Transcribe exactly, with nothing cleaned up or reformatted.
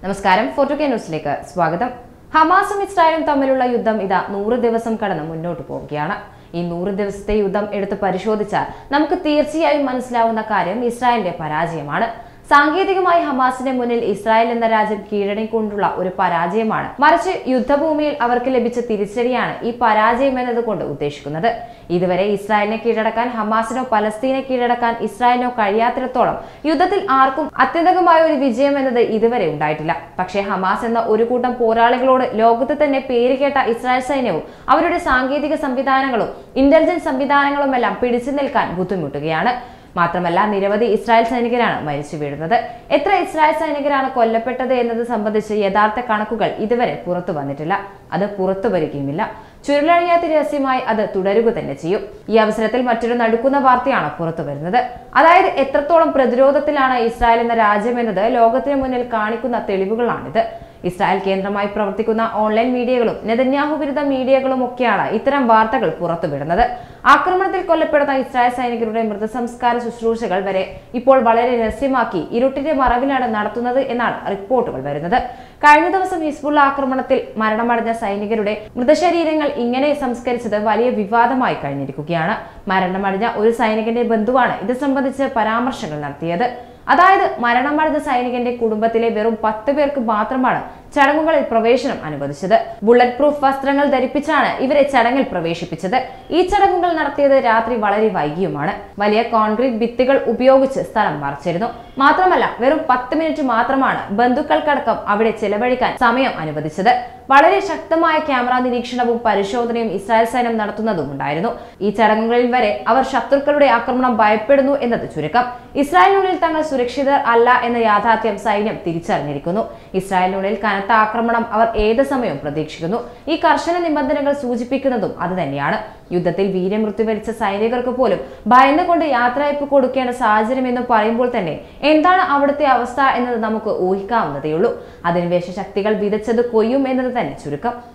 നമസ്കാരം, ഫോർട്ടു കെ ന്യൂസിലേക്ക് സ്വാഗതം. ഹമാസും ഇസ്രായേലും തമ്മിലുള്ള യുദ്ധം ഇതാ നൂറ് ദിവസം കടന്ന് മുന്നോട്ട് പോവുകയാണ്. ഈ നൂറ് ദിവസത്തെ യുദ്ധം എടുത്ത് പരിശോധിച്ചാൽ നമുക്ക് തീർച്ചയായും മനസ്സിലാവുന്ന കാര്യം ഇസ്രായേലിന്റെ പരാജയമാണ്. സാങ്കേതികമായി ഹമാസിന്റെ മുന്നിൽ ഇസ്രായേൽ എന്ന രാജ്യം കീഴടങ്ങിക്കൊണ്ടുള്ള ഒരു പരാജയമാണ്, മറിച്ച് യുദ്ധഭൂമിയിൽ അവർക്ക് ലഭിച്ച തിരിച്ചടിയാണ് ഈ പരാജയം എന്നതുകൊണ്ട് ഉദ്ദേശിക്കുന്നത്. ഇതുവരെ ഇസ്രായേലിനെ കീഴടക്കാൻ ഹമാസിനോ പലസ്തീനെ കീഴടക്കാൻ ഇസ്രായേലിനോ കഴിയാത്തിടത്തോളം യുദ്ധത്തിൽ ആർക്കും അത്യന്തകമായ ഒരു വിജയം എന്നത് ഇതുവരെ ഉണ്ടായിട്ടില്ല. പക്ഷേ ഹമാസ് എന്ന ഒരു കൂട്ടം പോരാളികളോട് ലോകത്ത് തന്നെ പേരുകേട്ട ഇസ്രായേൽ സൈന്യവും അവരുടെ സാങ്കേതിക സംവിധാനങ്ങളും ഇന്റലിജൻസ് സംവിധാനങ്ങളുമെല്ലാം പിടിച്ചു നിൽക്കാൻ ബുദ്ധിമുട്ടുകയാണ്. മാത്രമല്ല, നിരവധി ഇസ്രായേൽ സൈനികരാണ് മരിച്ചു വീഴുന്നത്. എത്ര ഇസ്രായേൽ സൈനികരാണ് കൊല്ലപ്പെട്ടത് എന്നത് സംബന്ധിച്ച് യഥാർത്ഥ കണക്കുകൾ ഇതുവരെ പുറത്തു വന്നിട്ടില്ല. അത് പുറത്തു വരികയുമില്ല. ചുരുളഴിയാത്ത രഹസ്യമായി അത് തുടരുക തന്നെ ചെയ്യും. ഈ അവസരത്തിൽ മറ്റൊരു നടുക്കുന്ന വാർത്തയാണ് പുറത്തു വരുന്നത്. അതായത് എത്രത്തോളം പ്രതിരോധത്തിലാണ് ഇസ്രായേൽ എന്ന രാജ്യം എന്നത് ലോകത്തിന് മുന്നിൽ കാണിക്കുന്ന തെളിവുകളാണിത്. ഇസ്രായേൽ കേന്ദ്രമായി പ്രവർത്തിക്കുന്ന ഓൺലൈൻ മീഡിയകളും നെതന്യാഹു വിരുദ്ധ മീഡിയകളും ഒക്കെയാണ് ഇത്തരം വാർത്തകൾ പുറത്തുവിടുന്നത്. ആക്രമണത്തിൽ കൊല്ലപ്പെടുന്ന ഇസ്രായേൽ സൈനികരുടെ മൃതസംസ്കാര ശുശ്രൂഷകൾ വരെ ഇപ്പോൾ വളരെ രഹസ്യമാക്കി ഇരുട്ടിന്റെ മറവിലാണ് നടത്തുന്നത് എന്നാണ് റിപ്പോർട്ടുകൾ വരുന്നത്. കഴിഞ്ഞ ദിവസം ഹിസ്ബുള്ള ആക്രമണത്തിൽ മരണമടഞ്ഞ സൈനികരുടെ മൃതശരീരങ്ങൾ ഇങ്ങനെ സംസ്കരിച്ചത് വലിയ വിവാദമായി കഴിഞ്ഞിരിക്കുകയാണ്. മരണമടഞ്ഞ ഒരു സൈനികന്റെ ബന്ധുവാണ് ഇത് സംബന്ധിച്ച് പരാമർശങ്ങൾ നടത്തിയത്. അതായത് മരണമടഞ്ഞ സൈനികന്റെ കുടുംബത്തിലെ വെറും പത്ത് പേർക്ക് മാത്രമാണ് ചടങ്ങുകളിൽ പ്രവേശനം അനുവദിച്ചത്. ബുള്ളറ്റ് പ്രൂഫ് വസ്ത്രങ്ങൾ ധരിപ്പിച്ചാണ് ഇവരെ ചടങ്ങിൽ പ്രവേശിപ്പിച്ചത്. ഈ ചടങ്ങുകൾ നടത്തിയത് രാത്രി വളരെ വൈകിയുമാണ്. വലിയ കോൺക്രീറ്റ് ഭിത്തികൾ ഉപയോഗിച്ച് സ്ഥലം മറച്ചിരുന്നു. മാത്രമല്ല, വെറും പത്ത് മിനിറ്റ് മാത്രമാണ് ബന്ധുക്കൾക്കടക്കം അവിടെ ചെലവഴിക്കാൻ സമയം അനുവദിച്ചത്. വളരെ ശക്തമായ ക്യാമറ നിരീക്ഷണവും പരിശോധനയും ഇസ്രായേൽ സൈന്യം നടത്തുന്നതും ഉണ്ടായിരുന്നു. ഈ ചടങ്ങുകളിൽ വരെ അവർ ശത്രുക്കളുടെ ആക്രമണം ഭയപ്പെടുന്നു എന്നത് ചുരുക്കം. ഇസ്രായേലിനുള്ളിൽ തങ്ങൾ സുരക്ഷിതർ അല്ല എന്ന യാഥാർത്ഥ്യം സൈന്യം തിരിച്ചറിഞ്ഞിരിക്കുന്നു. ഇസ്രായേലിനുള്ളിൽ കനത്ത ആക്രമണം അവർ ഏത് സമയവും പ്രതീക്ഷിക്കുന്നു. ഈ കർശന നിബന്ധനകൾ സൂചിപ്പിക്കുന്നതും അത് തന്നെയാണ്. യുദ്ധത്തിൽ വീരമൃത്യു വരിച്ച സൈനികർക്ക് പോലും ഭയന്നുകൊണ്ട് യാത്രയപ്പ് കൊടുക്കേണ്ട സാഹചര്യം എന്ന് പറയുമ്പോൾ തന്നെ എന്താണ് അവിടുത്തെ അവസ്ഥ എന്നത് നമുക്ക് ഊഹിക്കാവുന്നതേയുള്ളൂ. അധിനിവേശ ശക്തികൾ വിതച്ചത് കൊയ്യും എന്നത് തന്നെ ചുരുക്കം.